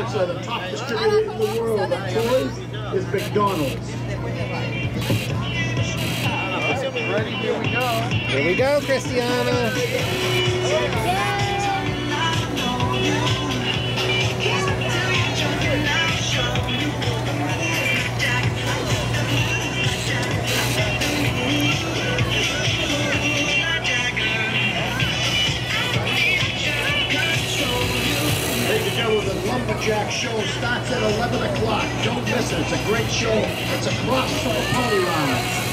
Pizza, the top distributor in the world of toys, is McDonald's. Ready, here we go. Here we go, Christiana. Ladies and gentlemen, the Lumberjack Show starts at 11 o'clock. Don't miss it. It's a great show. It's a cross for the pony rides.